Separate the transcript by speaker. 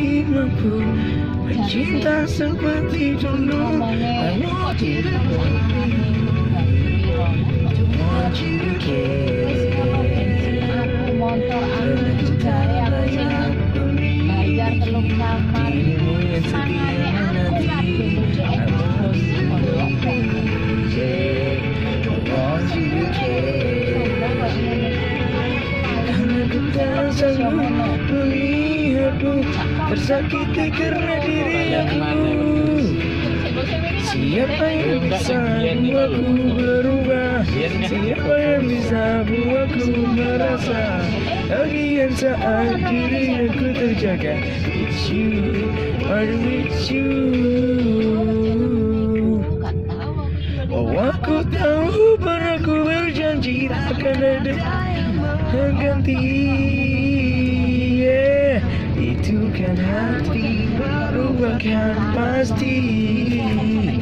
Speaker 1: mampu bercinta seperti dulu. I want you to want you to care.
Speaker 2: Motor aku jare aku sing bayar 3 kamar. Sangane aku kabeh
Speaker 1: melihatmu tersakiti karena diri aku. Siapa yang bisa buatku berubah? Siapa yang bisa buatku merasa bagian saat diriku terjaga? It's you, it's you. Oh, aku tahu pernah ku berjanji akan ada ganti. Itu kan hati, lupakan pasti.